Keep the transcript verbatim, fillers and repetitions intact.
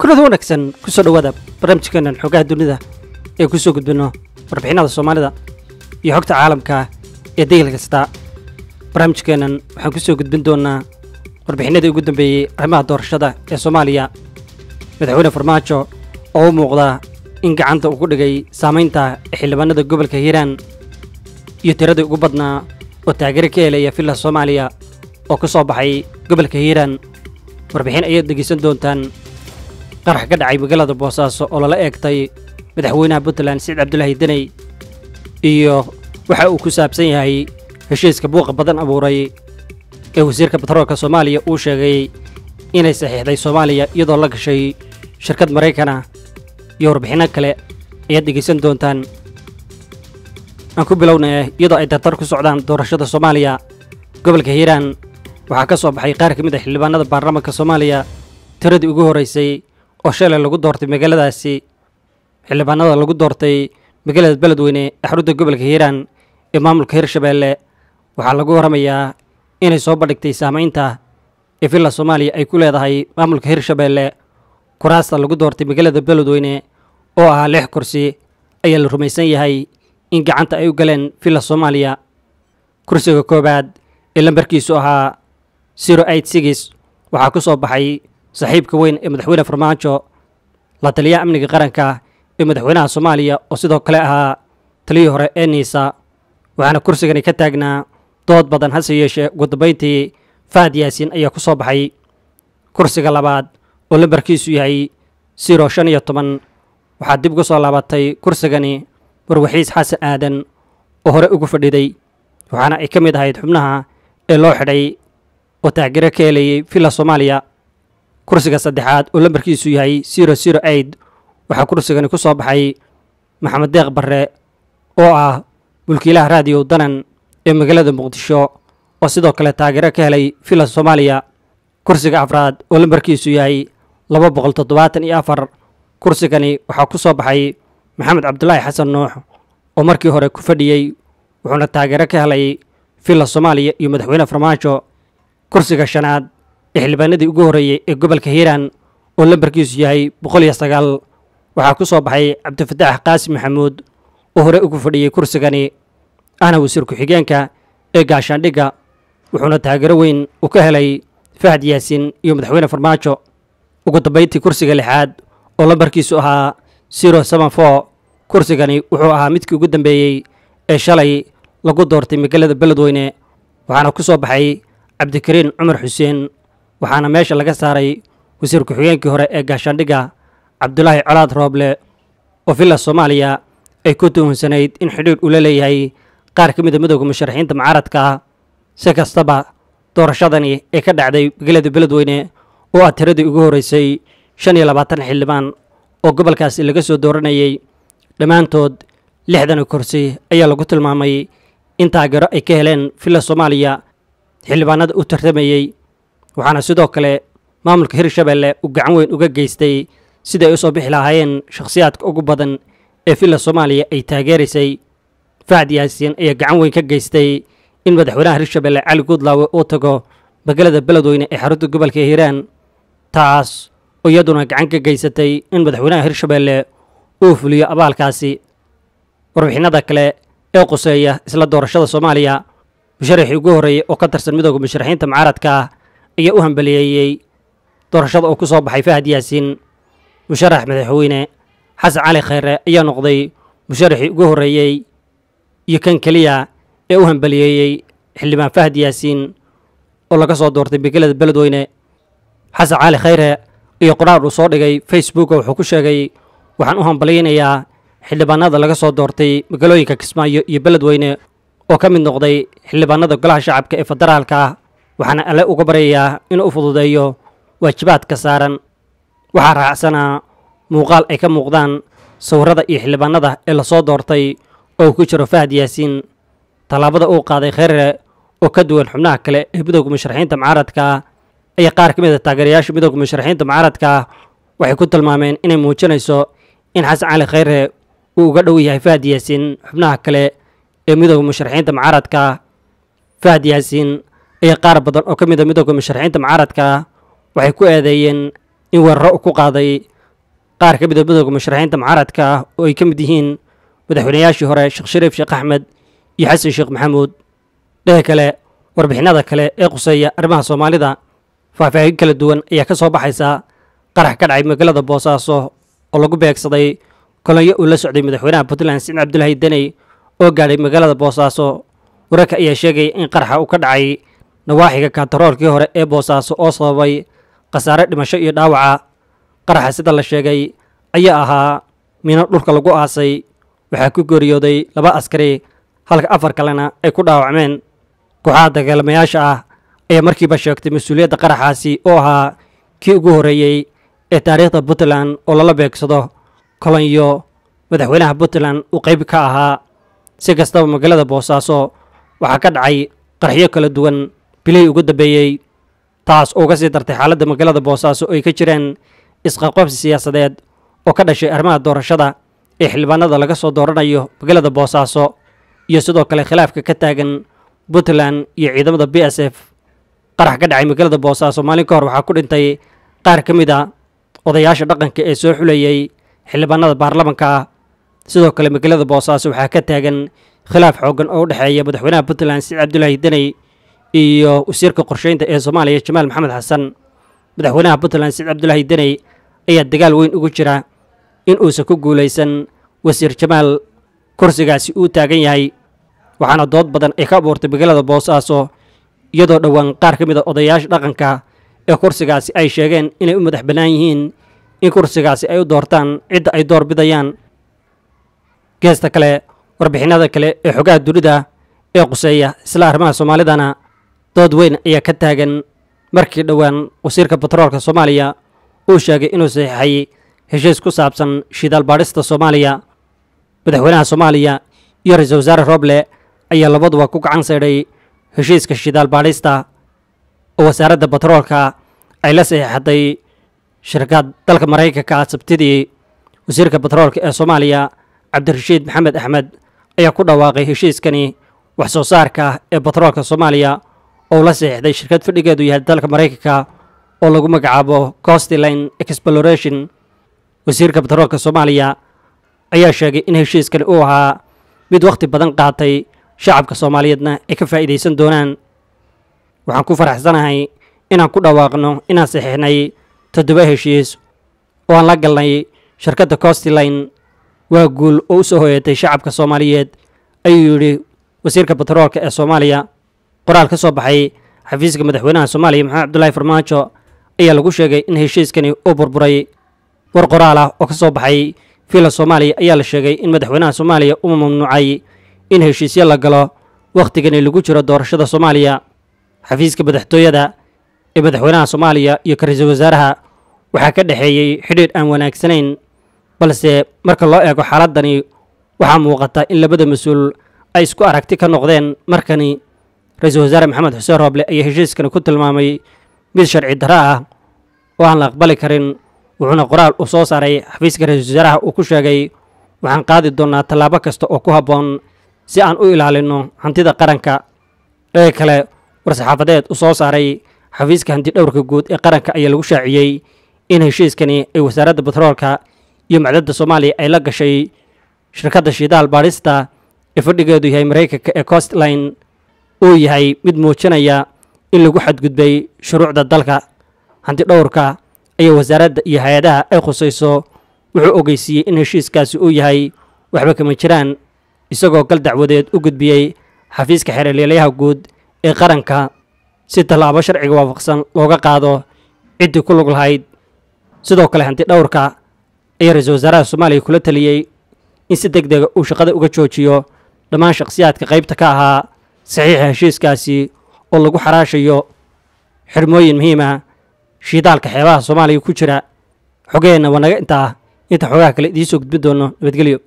kulada wanaagsan ku soo dhawaada barnaamijkeena xogaha dunida ee ku soo gudbino warbixinada Soomaalida iyo xogta caalamka ee deegaanka kasta. barnaamijkeena waxaan ku soo gudbin doonaa warbixinadii ugu dambeeyay arrimaha doorashada ee Soomaaliya. madaxweyne Farmaajo oo u muuqda in gacanta uu ku dhigay saameynta xildhibaanada gobolka Hiiraan iyo tiradii ugu badnaa oo taageero ka helaya filla Soomaaliya oo ka soo baxay gobolka Hiiraan. warbixin ay dhageysan doontaan qarax ka dhacay magaalada Boosaaso oo lala eegtay madaxweynaha Puntland Saciid Cabdullaahi Deni iyo waxa uu ku saabsan yahay heshiiska buuqa badan abuuray ee wasiirka batroolka Soomaaliya uu sheegay inay saxiixday Soomaaliya iyadoo la gashay shirkad Mareykan ah iyo warbixino kale ay dhageysan doontaan. aan ku bilownay iyadoo ay tartar ku socdaan doorashada Soomaaliya. gobolka Hiiraan waxaa ka soo baxay qaar ka mid ah xildhibaanada baarlamaanka Soomaaliya tiradii ugu horeysay oo shalay lagu doortay magaaladaasi. xildhibaanada lagu doortay magaalada Beledweyne ee xarunta gobolka Hiiraan ee maamulka Hirshabeelle waxaa lagu waramayaa inay soo bandhigtay saameynta ee filla Soomaaliya ay ku leedahay maamulka Hirshabeelle. kuraasta lagu doortay magaalada Beledweyne oo ah lix kursi ayaa la rumaysan yahay in gacanta ay u galeen filla Soomaaliya. kursiga koobaad ee lambarkiisu ahaa zero eight six waxaa ku soo baxay saaxiibka weyn ee madaxweyne Farmaajo, la taliyaha amniga qaranka ee madaxweynaha Soomaaliya oo sidoo kale ahaa taliyihii hore ee Niisa. waxaana kursigani ka taagnaa dood badan hase yeeshee ugu dambeyntii Fahad Yaasiin ayaa ku soo baxay. kursiga labaad oo lambarkiisu yahay zero shan iyo toban waxaa dib ugu soo laabatay kursigani warwaxiis xasan aadan oo hore ugu fadhiday, waxaana ay ka mid ahayd xubnaha ee loo xidhay oo taageero ka helayay filla Soomaaliya. kursiga saddexaad oo lambarkiisu yahay zero zero eight waxaa kursigani ku soo baxay Maxamed Deeq Barre oo ah mulkiilaha raadiyo Danan ee magaalada Muqdisho oo sidoo kale taageero ka helay filla Soomaaliya. kursiga afraad oo lambarkiisu yahay laba boqol toddobaatan iyo afar kursigani waxaa ku soo baxay Maxamed Cabdullaahi Xasan Nuux oo markii hore ku fadhiyay, wuxuuna taageero ka helay filla Soomaaliya iyo madaxweyne Farmaajo. kursiga shanaad ee xildhibaanadii ugu horeeyay ee gobolka Hiiraan oo lambarkiisu yahay boqol iyo sagaal waxaa ku soo baxay Cabdifataax Qaasim Maxamuud oo hore ugu fadhiyay kursigani ahna wasiir ku-xigeenka ee gaashaandhigga, wuxuuna taageero weyn u ka helay Fahad Yaasiin iyo madaxweyne Farmaajo. ugu dambeyntii kursiga lixaad oo lambarkiisu ahaa zero seven four kursigani wuxuu ahaa midkii ugu dambeeyey ee shalay lagu doortay magaalada Beledweyne, waxaana ku soo baxay Cabdikariin Cumar Xuseen, waxaana meesha laga saaray wasiir ku-xigeenkii hore ee gaashaandhigga Cabdulaahi Colaad Rooble oo filla Soomaaliya ay ku tuhunsanayd in xidhiidh ula leeyahay qaar ka mid a midowga musharaxiinta mucaaradka. si kastaba doorashadani ee ka dhacday magaalada Beledweyne oo ah tiradii ugu horeysay shan iyo labaatan xildhibaan oo gobolkaasi laga soo dooranayay, dhammaantood lixdan kursi ayaa lagu tilmaamay in taageero ay ka heleen filla Soomaaliya xildhibaanada u tartamayay. waxaana sidoo kale maamulka Hirshabeelle uu gacan weyn uga geystay sidii ay u soo bixi lahaayeen shakhsiyaadka ugu badan ee filla Soomaaliya ay taageeraysay. Fahad Yaasiin ayaa gacan weyn ka geystay in madaxweynaha Hirshabeelle Cali Guudlaawe uu tago magaalada Beledweyne ee xarunta gobolka Hiiraan, taas oo iyaduna gacan ka geysatay in madaxweynaha Hirshabeelle uu fuliyo abaalkaasi. warbixinada kale ee quseeya isla doorashada Soomaaliya, musharaxii ugu horeeyay oo ka tirsan midowga musharaxiinta mucaaradka ayaa u hambaliyeeyay doorashada oo ku soo baxay Fahad Yaasiin. musharax madaxweyne Xasan Cali Khayre ayaa noqday musharaxii ugu horeeyay iyo kan kaliya ee u hambaliyeeyay xildhibaan Fahad Yaasiin oo laga soo doortay magaalada Beledweyne. Xasan Cali Khayre iyo qoraal uu soo dhigay Facebook wuxuu ku sheegay, waxaan u hambaliyeynayaa xildhibaanada laga soo doortay magaalooyinka Kismaayo iyo Beledweyne oo ka mid noqday xildhibaanada golaha shacabka ee federaalka, waxaana alle uga baryayaa inuu u fududeeyo waajibaadka saaran. waxaa raacsanaa muuqaal ay ka muuqdaan sawirada iyo xildhibaanada ee lasoo doortay oo ku jiro Fahad Yaasiin. tallaabada uu qaaday Khayre oo ka duwan xubnaha kale ee midowga musharaxiinta mucaaradka ayaa qaar ka mid ah taageerayaasha midowga musharaxiinta mucaaradka waxay ku tilmaameen inay muujinayso in Xasan Cali Khayre uu uga dhow yahay Fahad Yaasiin xubnaha kale ee midowga musharaxiinta mucaaradka. Fahad Yaasiin ayaa qaar badan oo ka mid ah midowga musharaxiinta mucaaradka waxay ku eedeeyeen in weeraro ku qaaday qaar ka mid a midowga musharaxiinta mucaaradka ah oo ay ka mid yihiin madaxweynayaashii hore sheekh shariif sheekh axmed iyo xasan sheekh maxamuud. dhanka kale warbixinada kale ee quseeya arrimaha soomaalida faahfaahin kala duwan ayaa ka soo baxaysa qarax ka dhacay magaalada boosaaso oo lagu beegsaday kolonyo uu la socday madaxweynaha puntland siciid cabdulaahi deni oo gaadhay magaalada boosaaso. wararka ayaa sheegaya in qaraxa uu ka dhacay nawaaxiga kaantaroolkii hore ee boosaaso oo sababay khasaare dhimasho iyo dhaawaca. qaraxa sida la sheegay ayaa ahaa miino dhulka lagu aasay. waxaa ku geeriyooday laba askari halka afar kalena ay ku dhaawacmeen. kooxaha dagaalamayaasha ah ayaa markiiba sheegtay mas-uuliyadda qaraxaasi oo ahaa kii ugu horreeyey ee taariikhda puntland oo lala beegsado kolonyo madaxweynaha puntland uu qayb ka ahaa. si kastaba magaalada boosaaso waxaa ka dhacay qaraxyo kala duwan bilihii ugu dambeeyey, taas oo uga sii dartay xaaladda magaalada boosaaso oo ay ka jireen isqaqabsi siyaasadeed oo ka dhashay arrimaha doorashada ee xildhibaanada laga soo dooranayo magaalada boosaaso iyo sidoo kale khilaafka ka taagan puntland iyo ciidamada b s f. qarax ka dhacay magaalada boosaaso maalin ka hor waxaa ku dhintay qaar ka mid a odayaasha dhaqanka ee soo xulayey xildhibaanada baarlamanka ah. sidoo kale magaalada boosaaso waxaa ka taagan khilaaf xooggan oo u dhexeeya madaxweynaha puntland siciid cabdulaahi deni iyo wasiirka qorsheynta ee soomaaliya jamaal maxamed xasan. madaxweynaha puntland siciid cabdulaahi deni ayaa dagaal weyn ugu jira in uusan ku guulaysan wasiir jamaal kursigaasi uu taagan yahay, waxaana dood badan ay ka abuurtay magaalada boosaaso iyadoo dhowaan qaar ka mid a odayaasha dhaqanka ee kursigaasi ay sheegeen inay u madax bannaan yihiin in kursigaasi ay u doortaan cidda ay door bidayaan. geesta kale warbixinada kale ee xogaha dunida ee quseeya isla arrimaha soomaalidana dood weyn ayaa ka taagan markii dhowaan wasiirka batroolka soomaaliya uu sheegay inuu saxiixay heshiis ku saabsan shidaal baadhista soomaaliya. madaxweynaha soomaaliya iyo ra-iisul wasaare roble ayaa labaduba ku gacan saydhay heshiiska shidaal baadhista oo wasaaradda batroolka ay la saxiixatay shirkad dalka maraykanka ah sabtidii. wasiirka batroolka ee soomaaliya cabdirashiid maxamed axmed ayaa ku dhawaaqay heshiiskani wax soo saarka ee batroolka soomaaliya oo la saxiixday shirkad fadhigeedu yahay dalka maraykanka oo lagu magacaabo coastline exploration. wasiirka batroolka soomaaliya ayaa sheegay in heshiiskani uu ahaa mid wakhti badan qaatay shacabka soomaaliyeedna ay ka faa'iidaysan doonaan. waxaan ku faraxsanahay inaan ku dhawaaqno inaan saxiixnay toddoba heshiis oo aan la galnay shirkadda coastline. waa guul oo u soo hoyatay shacabka soomaaliyeed, ayuu yidhi wasiirka batroolka ee soomaaliya. qoraal ka soo baxay xafiiska madaxweynaha soomaaliya maxamed cabdulaahi farmaajo ayaa lagu sheegay in heshiiskani uu burburay. war qoraal ah oo ka soo baxay fiila soomaaliya ayaa la sheegay in madaxweynaha soomaaliya uu mamnuucay in heshiisyo la galo wakhtigani lagu jiro doorashada soomaaliya. xafiiska madaxtooyada ee madaxweynaha soomaaliya iyo ka ra-iisul wasaaraha waxaa ka dhexeeyey xidhiidh aan wanaagsanayn, balse marka loo eego xaaladani waxaa muuqata in labada mas-uul ay isku aragti ka noqdeen. markani ra-iisul wasaare maxamed xuseen rooble ayaa heshiiskani ku tilmaamay mid sharci darro ah oo aan la aqbali karin, wuxuuna qoraal uu soo saaray xafiiska ra-iisul wasaaraha uu ku sheegay waxaan qaadi doonnaa tallaabo kasta oo ku habboon si aan u ilaalinno hantida qaranka. dhaga kale war-saxaafadeed u soo saaray xafiiska hantidhowrka guud ee qaranka ayaa lagu shaaciyey in heshiiskani ay wasaaradda batroolka iyo macdadda soomaaliya ay la gashay shirkadda shidaal baadhista ee fadhigeedu yahay maraykanka ee coastline uu yahay mid muujinaya in lagu xadgudbay shuruucda dalka. hantidhowrka ayaa wasaaradda iyo hay-adaha ay khusayso wuxuu ogeysiiyey in heshiiskaasi uu yahay waxba kama jiraan, isagoo gal dacwadeed u gudbiyey xafiiska xeerleelayaha guud ee qaranka si tallaabo sharciga waafaqsan looga qaado ciddii ku lug lahayd. sidoo kale hantidhowrka ayaa ra-iisul wasaaraha soomaaliya kula taliyey in si deg dega uu shaqada uga joojiyo dhammaan shakhsiyaadka qaybta ka ahaa saxiixa heshiiskaasi oo lagu xaraashayo xirmooyin muhiim ah shidaalka xeebaha soomaaliya ku jira. xogeenna waa naga intaa inta xogaha kale idiin soo gudbin doono. nabadgelyo.